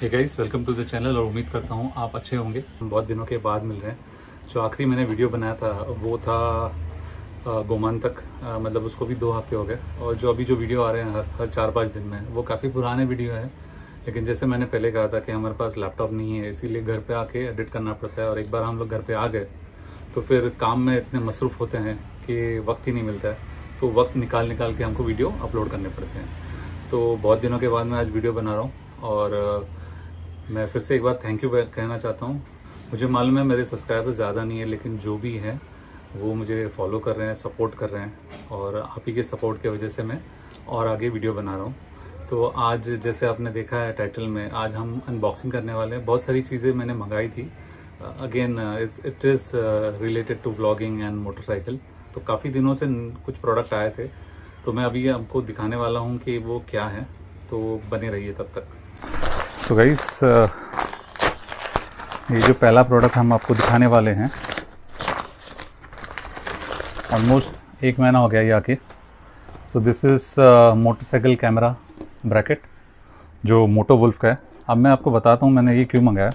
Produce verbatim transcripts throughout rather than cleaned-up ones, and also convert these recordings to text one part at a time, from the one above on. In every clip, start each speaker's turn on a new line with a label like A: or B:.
A: Hey guys, welcome to the channel. और उम्मीद करता हूँ आप अच्छे होंगे। बहुत दिनों के बाद मिल रहे हैं। जो आखिरी मैंने वीडियो बनाया था वो था गोमांतक, मतलब उसको भी दो हफ्ते हो गए। और जो अभी जो वीडियो आ रहे हैं हर हर चार पाँच दिन में, वो काफ़ी पुराने वीडियो हैं। लेकिन जैसे मैंने पहले कहा था कि हमारे पास लैपटॉप नहीं है, इसीलिए घर पे आके एडिट करना पड़ता है। और एक बार हम लोग घर पे आ गए तो फिर काम में इतने मसरूफ़ होते हैं कि वक्त ही नहीं मिलता है। तो वक्त निकाल निकाल के हमको वीडियो अपलोड करने पड़ते हैं। तो बहुत दिनों के बाद मैं आज वीडियो बना रहा हूँ। और मैं फिर से एक बार थैंक यू कहना चाहता हूँ। मुझे मालूम है मेरे सब्सक्राइबर्स ज़्यादा नहीं है, लेकिन जो भी हैं वो मुझे फॉलो कर रहे हैं, सपोर्ट कर रहे हैं। और आप ही के सपोर्ट की वजह से मैं और आगे वीडियो बना रहा हूँ। तो आज जैसे आपने देखा है टाइटल में, आज हम अनबॉक्सिंग करने वाले हैं। बहुत सारी चीज़ें मैंने मंगाई थी। Again it is related to vlogging and motorcycle. तो काफ़ी दिनों से कुछ प्रोडक्ट आए थे, तो मैं अभी आपको दिखाने वाला हूँ कि वो क्या है। तो बने रहिए तब तक। तो गाइस, ये जो पहला प्रोडक्ट हम आपको दिखाने वाले हैं, ऑलमोस्ट एक महीना हो गया ये आके। तो this is motorcycle camera bracket जो मोटो वुल्फ का है। अब मैं आपको बताता हूँ मैंने ये क्यों मंगाया।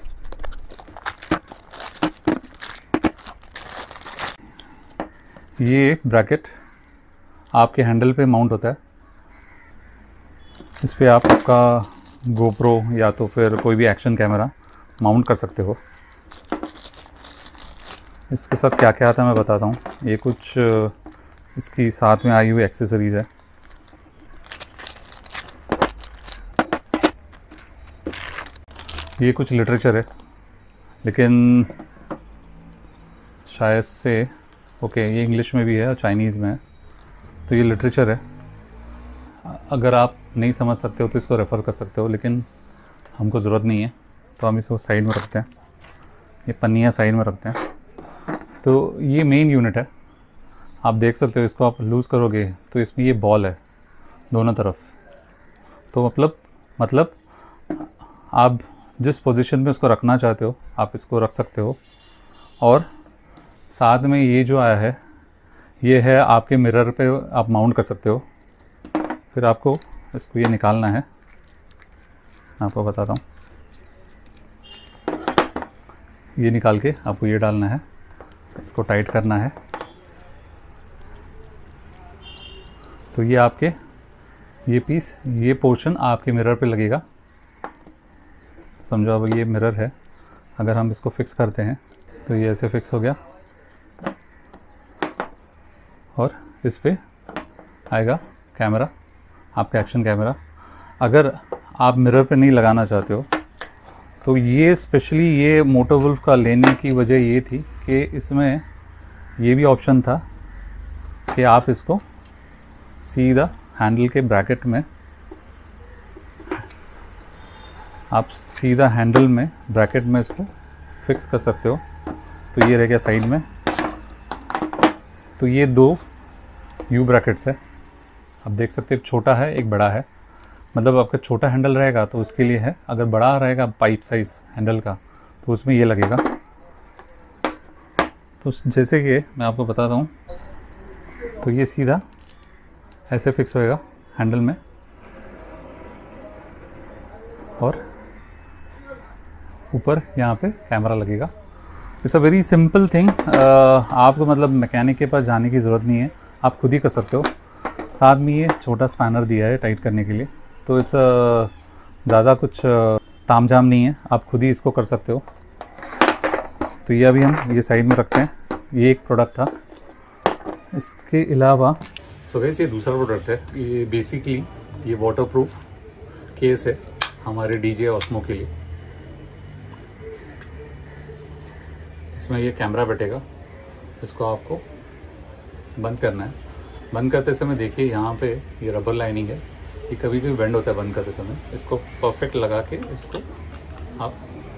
A: ये ब्रैकेट आपके हैंडल पे माउंट होता है। इस पर आप आपका गोप्रो या तो फिर कोई भी एक्शन कैमरा माउंट कर सकते हो। इसके साथ क्या क्या आता है मैं बताता हूँ। ये कुछ इसकी साथ में आई हुई एक्सेसरीज़ है। ये कुछ लिटरेचर है, लेकिन शायद से ओके ये इंग्लिश में भी है और चाइनीज़ में है। तो ये लिटरेचर है। अगर आप नहीं समझ सकते हो तो इसको रेफ़र कर सकते हो, लेकिन हमको ज़रूरत नहीं है तो हम इसको साइड में रखते हैं। ये पन्नियाँ साइड में रखते हैं। तो ये मेन यूनिट है, आप देख सकते हो। इसको आप लूज़ करोगे तो इसमें ये बॉल है दोनों तरफ। तो मतलब मतलब आप जिस पोजीशन में इसको रखना चाहते हो आप इसको रख सकते हो। और साथ में ये जो आया है, ये है आपके मिरर पे आप माउंट कर सकते हो। फिर आपको इसको ये निकालना है, मैं आपको बताता हूँ। ये निकाल के आपको ये डालना है, इसको टाइट करना है। तो ये आपके ये पीस ये पोर्शन आपके मिरर पे लगेगा। समझो अब ये मिरर है। अगर हम इसको फिक्स करते हैं तो ये ऐसे फिक्स हो गया और इस पे आएगा कैमरा, आपका एक्शन कैमरा। अगर आप मिरर पे नहीं लगाना चाहते हो तो ये स्पेशली ये मोटो वुल्फ का लेने की वजह ये थी कि इसमें ये भी ऑप्शन था कि आप इसको सीधा हैंडल के ब्रैकेट में आप सीधा हैंडल में ब्रैकेट में इसको फिक्स कर सकते हो। तो ये रह गया साइड में। तो ये दो यू ब्रैकेट्स है, आप देख सकते हो। एक छोटा है एक बड़ा है। मतलब आपका छोटा हैंडल रहेगा तो उसके लिए है, अगर बड़ा रहेगा पाइप साइज़ हैंडल का तो उसमें ये लगेगा। तो जैसे कि मैं आपको बताता हूँ, तो ये सीधा ऐसे फिक्स होएगा हैंडल में और ऊपर यहाँ पे कैमरा लगेगा। It's a very simple thing. आपको मतलब मैकेनिक के पास जाने की ज़रूरत नहीं है, आप खुद ही कर सकते हो। साथ में ये छोटा स्पैनर दिया है टाइट करने के लिए। तो इट्स ज़्यादा कुछ तामझाम नहीं है, आप खुद ही इसको कर सकते हो। तो ये अभी हम ये साइड में रखते हैं। ये एक प्रोडक्ट था। इसके अलावा तो वैसे ये दूसरा प्रोडक्ट है। ये बेसिकली ये वाटरप्रूफ केस है हमारे डीजे ऑस्मो के लिए। इसमें ये कैमरा बैठेगा, इसको आपको बंद करना है। बंद करते समय देखिए यहाँ पे ये रबर लाइनिंग है, ये कभी कभी बेंड होता है बंद करते समय। इसको परफेक्ट लगा के इसको आप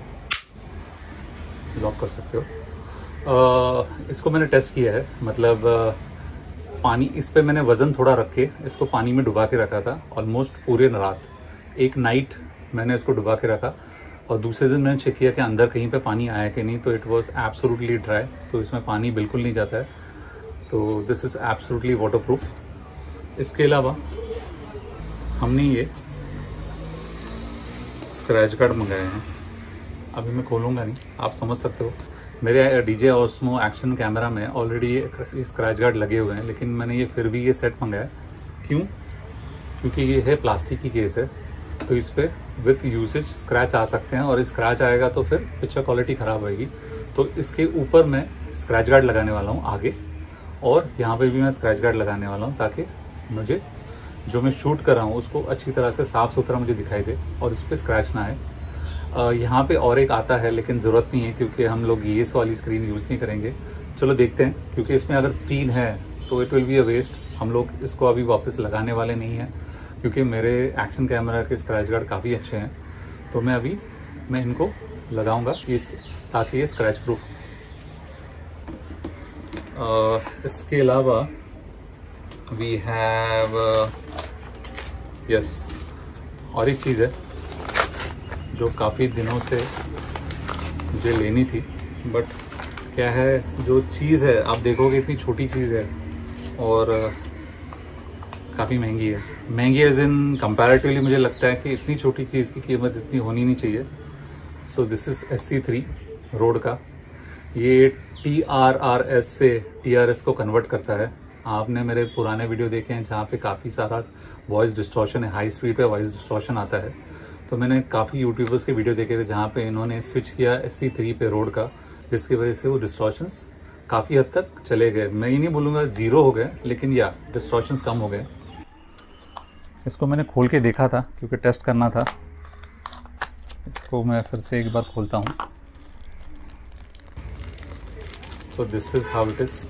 A: लॉक कर सकते हो। आ, इसको मैंने टेस्ट किया है। मतलब पानी इस पे मैंने वज़न थोड़ा रख के इसको पानी में डुबा के रखा था ऑलमोस्ट पूरे रात। एक नाइट मैंने इसको डुबा के रखा और दूसरे दिन मैंने चेक किया कि अंदर कहीं पे पानी आया कि नहीं। तो इट वाज एब्सोल्युटली ड्राई, तो इसमें पानी बिल्कुल नहीं जाता है। तो दिस इज़ एब्सोल्युटली वाटरप्रूफ। इसके अलावा हमने ये स्क्रैच गार्ड मंगाए हैं। अभी मैं खोलूँगा नहीं, आप समझ सकते हो। मेरे D J Osmo Action camera में ऑलरेडी स्क्रैच गार्ड लगे हुए हैं, लेकिन मैंने ये फिर भी ये सेट मंगाया। क्यों? क्योंकि ये है प्लास्टिक की केस है, तो इस पर विथ यूसेज स्क्रैच आ सकते हैं, और स्क्रैच आएगा तो फिर पिक्चर क्वालिटी ख़राब होगी। तो इसके ऊपर मैं स्क्रैच गार्ड लगाने वाला हूँ आगे, और यहाँ पे भी मैं स्क्रैच गार्ड लगाने वाला हूँ, ताकि मुझे जो मैं शूट कर रहा हूँ उसको अच्छी तरह से साफ़ सुथरा मुझे दिखाई दे और इस पर स्क्रैच ना आए। यहाँ पे और एक आता है, लेकिन ज़रूरत नहीं है क्योंकि हम लोग ये वाली स्क्रीन यूज़ नहीं करेंगे। चलो देखते हैं, क्योंकि इसमें अगर तीन है तो it will be a waste. हम लोग इसको अभी वापस लगाने वाले नहीं हैं, क्योंकि मेरे एक्शन कैमरा के स्क्रैच गार्ड काफ़ी अच्छे हैं। तो मैं अभी मैं इनको लगाऊंगा इस ताकि ये स्क्रैच प्रूफ। इसके अलावा वी हैव यस और एक चीज़ है जो काफ़ी दिनों से मुझे लेनी थी, बट क्या है, जो चीज़ है आप देखोगे इतनी छोटी चीज़ है और काफ़ी महंगी है। महंगी एज इन कंपैरेटिवली मुझे लगता है कि इतनी छोटी चीज़ की कीमत इतनी होनी नहीं चाहिए। So this is S C three Rode का। ये टी आर आर एस से टी आर एस को कन्वर्ट करता है। आपने मेरे पुराने वीडियो देखे हैं जहाँ पे काफ़ी सारा वॉइस डिस्टॉर्शन है, हाई स्पीड पे वॉइस डिस्टॉर्शन आता है। तो मैंने काफ़ी यूट्यूबर्स के वीडियो देखे थे जहाँ पे इन्होंने स्विच किया एस सी थ्री पे रोड का, जिसकी वजह से वो डिस्टॉर्शंस काफ़ी हद तक चले गए। मैं ये नहीं बोलूँगा ज़ीरो हो गए, लेकिन या डिस्टॉर्शंस कम हो गए। इसको मैंने खोल के देखा था क्योंकि टेस्ट करना था। इसको मैं फिर से एक बार खोलता हूँ। तो this is how it is.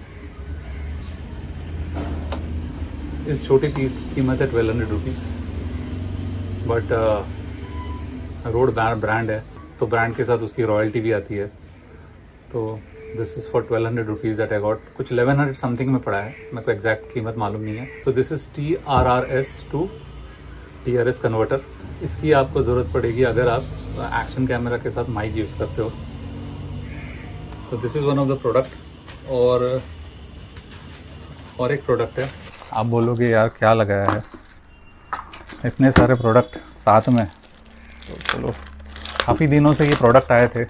A: इस छोटी पीस की कीमत है twelve hundred rupees, but Rode brand है तो ब्रांड के साथ उसकी रॉयल्टी भी आती है। तो this is for twelve hundred rupees that I got. कुछ इलेवन हंड्रेड समथिंग में पड़ा है, मेरे को एग्जैक्ट कीमत मालूम नहीं है। तो this is T R R S to T R S converter. इसकी आपको ज़रूरत पड़ेगी अगर आप एक्शन कैमरा के साथ माइक यूज़ करते हो। तो this is one of the product. और और एक प्रोडक्ट है, आप बोलोगे यार क्या लगाया है, इतने सारे प्रोडक्ट साथ में। तो चलो, काफ़ी दिनों से ये प्रोडक्ट आए थे।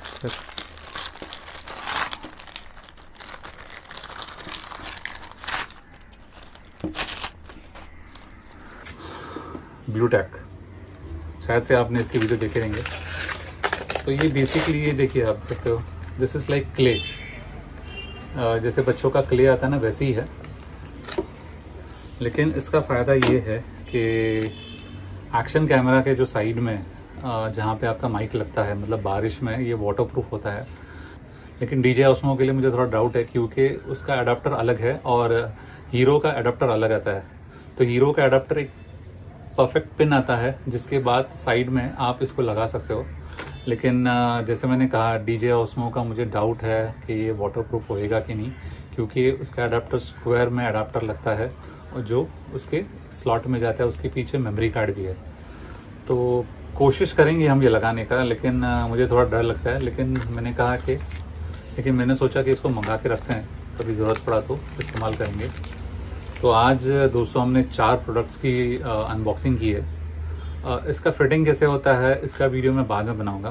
A: ब्लूटैक, शायद से आपने इसकी वीडियो देखे रहेंगे। तो ये बेसिकली ये देखिए, आप देख सकते हो, दिस इज़ लाइक क्ले। जैसे बच्चों का क्ले आता है ना, वैसे ही है। लेकिन इसका फ़ायदा ये है कि एक्शन कैमरा के जो साइड में जहाँ पे आपका माइक लगता है, मतलब बारिश में ये वाटरप्रूफ होता है। लेकिन डी जे ऑस्मो के लिए मुझे थोड़ा डाउट है, क्योंकि उसका अडाप्टर अलग है और हीरो का अडाप्टर अलग आता है। तो हीरो का अडाप्टर एक परफेक्ट पिन आता है, जिसके बाद साइड में आप इसको लगा सकते हो। लेकिन जैसे मैंने कहा, डी जे ऑस्मो का मुझे डाउट है कि ये वाटरप्रूफ होएगा कि नहीं, क्योंकि उसका अडाप्टर स्क्वायर में अडाप्टर लगता है और जो उसके स्लॉट में जाता है उसके पीछे मेमोरी कार्ड भी है। तो कोशिश करेंगे हम ये लगाने का, लेकिन मुझे थोड़ा डर लगता है। लेकिन मैंने कहा कि लेकिन मैंने सोचा कि इसको मंगा के रखते हैं, कभी ज़रूरत पड़ा तो इस्तेमाल करेंगे। तो आज दोस्तों हमने चार प्रोडक्ट्स की अनबॉक्सिंग की है। आ, इसका फिटिंग कैसे होता है इसका वीडियो मैं बाद में बनाऊंगा।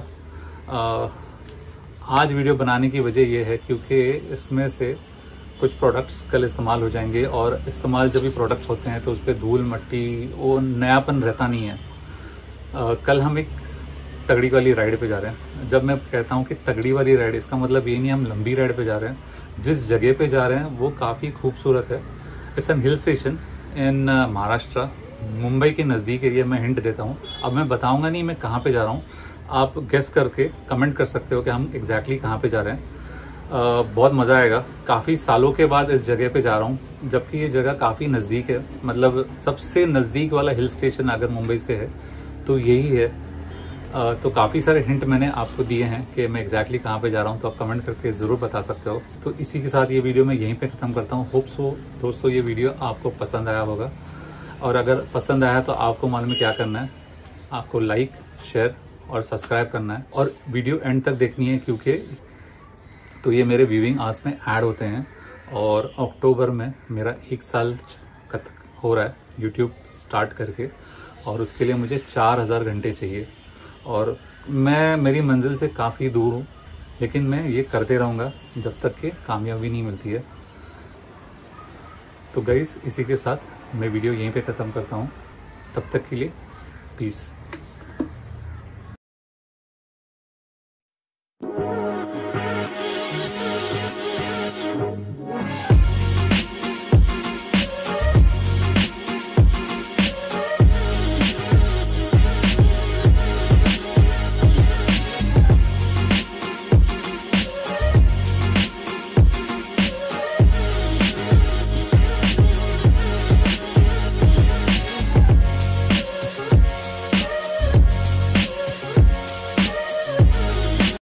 A: आज वीडियो बनाने की वजह यह है क्योंकि इसमें से कुछ प्रोडक्ट्स कल इस्तेमाल हो जाएंगे, और इस्तेमाल जब भी प्रोडक्ट्स होते हैं तो उस पर धूल मट्टी वो नयापन रहता नहीं है। आ, कल हम एक तगड़ी वाली राइड पे जा रहे हैं। जब मैं कहता हूँ कि तगड़ी वाली राइड, इसका मतलब ये नहीं हम लंबी राइड पे जा रहे हैं। जिस जगह पे जा रहे हैं वो काफ़ी खूबसूरत है। It's an hill station in Maharashtra, Mumbai के नज़दीक एरिया में। हिंट देता हूँ, अब मैं बताऊँगा नहीं मैं कहाँ पे जा रहा हूँ, आप गेस करके कमेंट कर सकते हो कि हम एग्जैक्टली कहाँ पे जा रहे हैं। uh, बहुत मज़ा आएगा। काफ़ी सालों के बाद इस जगह पे जा रहा हूँ, जबकि ये जगह काफ़ी नज़दीक है। मतलब सबसे नज़दीक वाला हिल स्टेशन अगर मुंबई से है तो यही है। uh, तो काफ़ी सारे हिंट मैंने आपको दिए हैं कि मैं एग्जैक्टली कहाँ पे जा रहा हूँ, तो आप कमेंट करके ज़रूर बता सकते हो। तो इसी के साथ ये वीडियो मैं यहीं पे ख़त्म करता हूँ। होप सो दोस्तों ये वीडियो आपको पसंद आया होगा, और अगर पसंद आया तो आपको मालूम है क्या करना है, आपको लाइक, शेयर और सब्सक्राइब करना है, और वीडियो एंड तक देखनी है, क्योंकि तो ये मेरे व्यूइंग आवर्स में ऐड होते हैं। और अक्टूबर में मेरा एक साल हो रहा है यूट्यूब स्टार्ट करके, और उसके लिए मुझे चार हज़ार घंटे चाहिए। और मैं मेरी मंजिल से काफ़ी दूर हूँ, लेकिन मैं ये करते रहूँगा जब तक कि कामयाबी नहीं मिलती है। तो गाइस, इसी के साथ मैं वीडियो यहीं पे ख़त्म करता हूँ। तब तक के लिए पीस।